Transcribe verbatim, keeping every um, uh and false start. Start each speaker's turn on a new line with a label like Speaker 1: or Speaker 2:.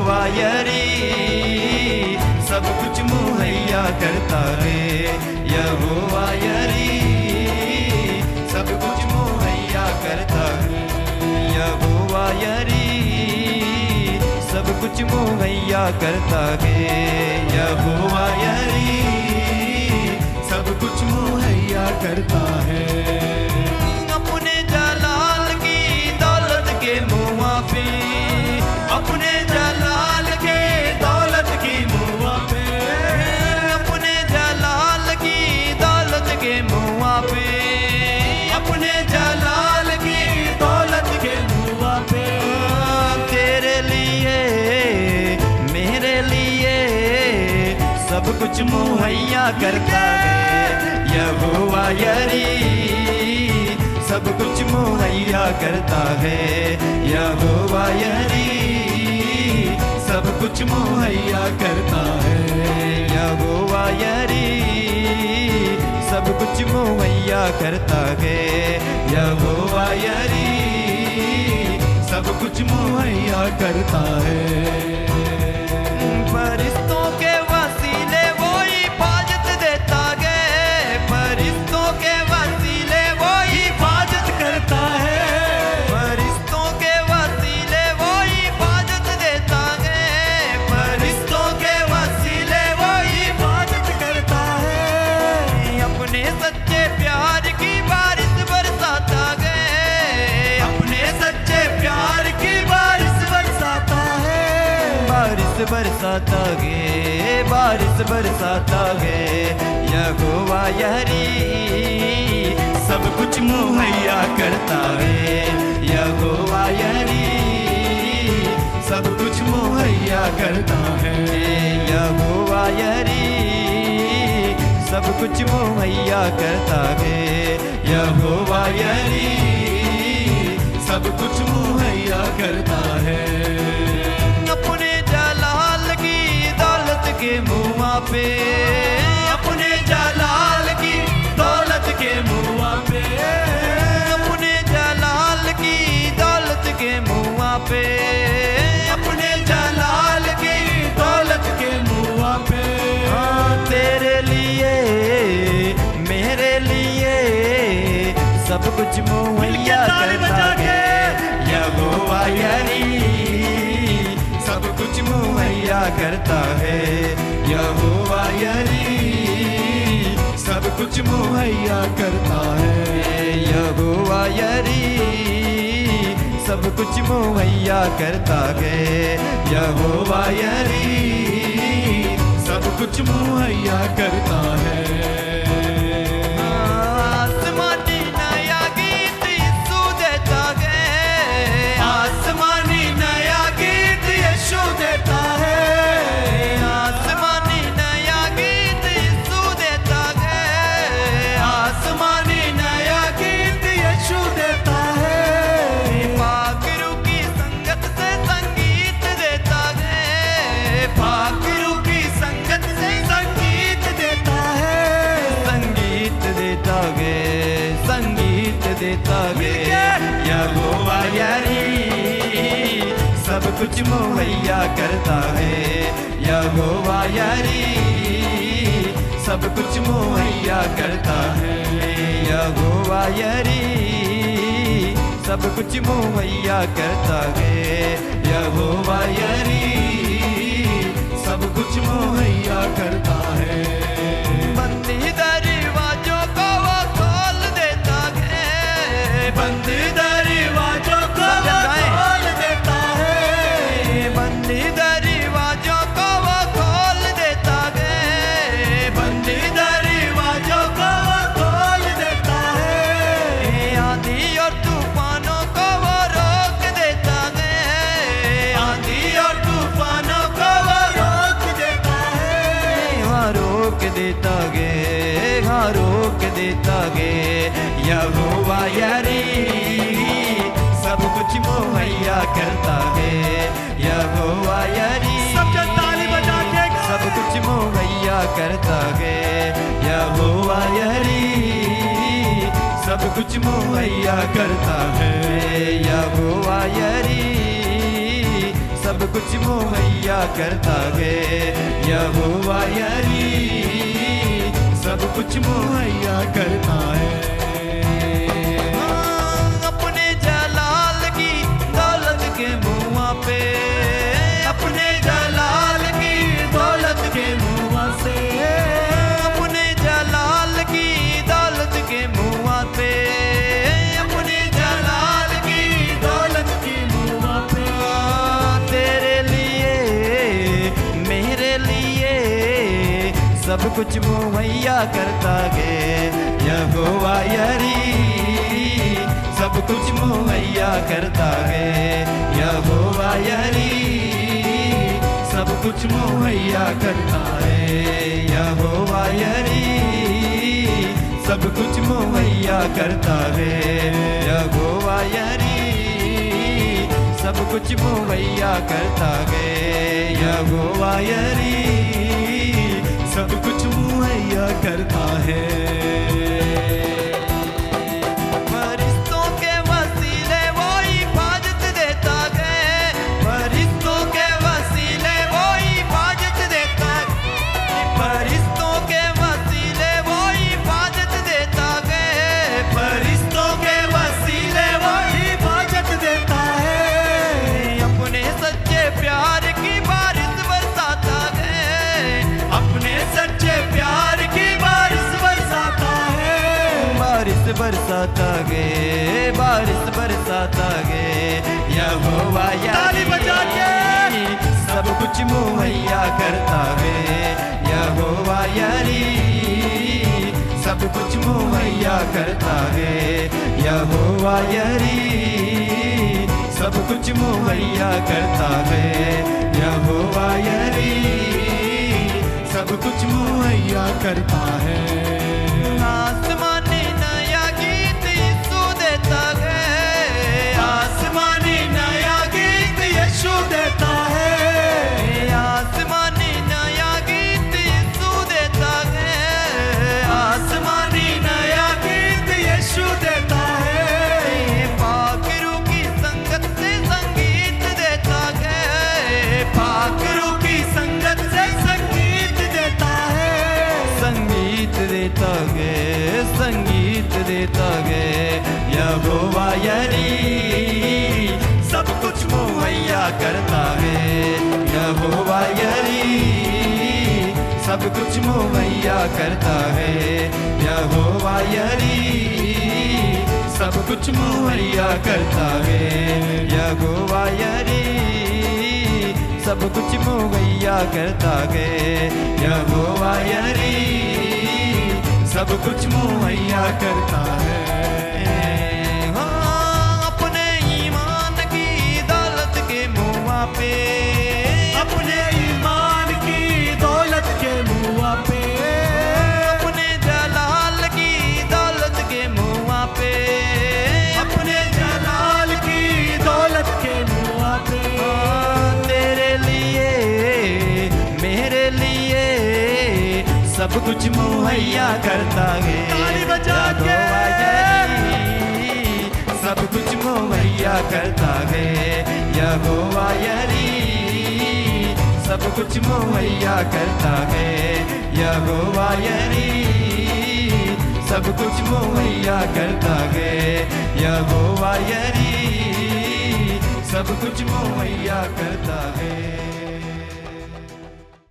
Speaker 1: यहोवा यरी सब कुछ मुहैया करता है। यहोवा यरी सब कुछ मुहैया करता है। यहोवा यरी सब कुछ मुहैया करता है। यहोवा यरी सब कुछ मुहैया करता है। अपने जलाल की दौलत के मुँह पे, अपने जलाल के दौलत की मुँह पे, अपने जलाल की दौलत के मुँह पे, अपने जलाल की दौलत के मुँह पे, तेरे लिए मेरे लिए सब कुछ मुहैया करता है। यहोवा यरी सब कुछ मुहैया करता है। यहोवा यरी सब कुछ मुहैया करता है। यहोवा यरी सब कुछ मुहैया करता है। यहोवा यरी सब कुछ मुहैया करता है। फरिश्तों के वसीले वो हिफाजत देता है। फरिश्तों के वसीले वो हिफाजत करता है। फरिश्तों के वसीले वो हिफाजत देता है। फरिश्तों के वसीले वो हिफाजत करता है। अपने सच्चे प्यार की बारिश बरसाता है। अपने सच्चे प्यार की बारिश बरसाता है। बारिश बरसाता है, बारिश बरसाता है। यहोवा यरी सब कुछ मुहैया करता है। यहोवा यरी सब कुछ मुहैया करता है। यहोवा यरी सब कुछ मुहैया करता है। यहोवा यरी सब कुछ मुहैया करता है। अपने जलाल की दौलत के मुँह पे, अपने जलाल की दौलत के मुँह पे, अपने जलाल की दौलत के मुँह पे, अपने जलाल की दौलत के मुँह पे, हाँ तेरे लिए मेरे लिए सब कुछ मुहैया करता है। यहोवा यरी सब कुछ मुहैया करता है। यहोवा यरी सब कुछ मुहैया करता है। यहोवा यरी सब कुछ मुहैया करता है। यहोवा यरी सब कुछ मुहैया करता है। आसमानी नया गीत यीशु देता है। आसमानी नया गीत यीशु देता है। आसमानी नया गीत यीशु देता है। आसमानी नया गीत यीशु देता है। फाकिरू की संगत से संगीत देता है। फाकिरू की संगत से संगीत देता है। संगीत देता है, संगीत देता है। यहोवा यरी सब कुछ मुहैया करता है। यहोवा यरी सब कुछ मुहैया करता है। यहोवा यरी सब कुछ मुहैया करता है। यहोवा यरी सब कुछ मुहैया करता है। बंदी दरवाजों को वो खोल देता है। बंदी दरवाजों को वो खोल देता है। बंदी दरवाजों को वो खोल देता है। बंदी दरवाजों को वो खोल देता है। आंधी और तूफानों को वो रोक देता है। आंधी और तूफानों को वो रोक देता है। हाँ रोक देता है, हाँ रोक देता है। यहोवा यरी सब कुछ मुहैया करता है। यहोवा यरी सब ताली बजा के सब कुछ मुहैया करता है। यहोवा यरी सब कुछ मुहैया करता है। यहोवा यरी सब कुछ मुहैया करता है यहोवा यारी, सब कुछ मुहैया करता है। अपने जलाल की दौलत के मुँह पे, अपने जलाल की दौलत के मुँह से, अपने जलाल की दौलत के मुँह पे, अपने जलाल की दौलत के मुँह पे, तेरे लिए मेरे लिए सब कुछ मुहैया करता है यहोवा यारी, सब कुछ मुहैया करता है यहोवा यारी, सब कुछ मुहैया करता है यहोवा यारी, सब कुछ मुहैया करता है यहोवा यारी, सब कुछ मुहैया करता है यहोवा यारी, सब कुछ मुहैया करता है। फरिश्तों के वसीले वो हिफाजत देता है, फरिश्तों के वसीले वो हिफाजत देता है, फरिश्तों के वसीले वो हिफाजत देता है, फरिश्तों के वसीले वो हिफाजत देता है। अपने सच्चे प्यार की बारिश बरसाता है, अपने सच्चे प्यार की बारिश बरसाता है, बारिश बरसाता है, बारिश बरसाता है यहोवा यारी, बजा के सब कुछ मुहैया करता है यहोवा यारी, सब कुछ मुहैया करता है यहोवा यारी, सब कुछ मुहैया करता है यहोवा यारी, सब कुछ मुहैया करता है। आसमानी नया गीत यीशु देता है, आसमानी नया गीत यीशु देता है, आसमानी नया गीत यीशु देता है, आसमानी नया गीत यीशु देता है। पाखरू की संगत से संगीत देता है, पाखरू की संगत से संगीत देता है, संगीत देता है, संगीत देता है यहोवा यारी, सब कुछ मुहैया करता है यहोवा यारी, सब कुछ मुहैया करता है यहोवा यारी, सब कुछ मुहैया करता है यहोवा यारी, सब कुछ मुहैया करता है यहोवा यारी, सब कुछ मुहैया करता है। हाँ, अपने ईमान की दौलत के मुँह पे, अपने ईमान की दौलत के मुँह पे, अपने जलाल की दौलत के मुँह पे, अपने जलाल की दौलत के मुँह पे, तेरे लिए मेरे लिए सब कुछ मुहैया करता है यहोवा यारी, सब कुछ मुहैया करता है यहोवा यारी, सब कुछ मुहैया करता है यहोवा यारी, सब कुछ मुहैया करता है यहोवा यारी, सब कुछ मुहैया करता है।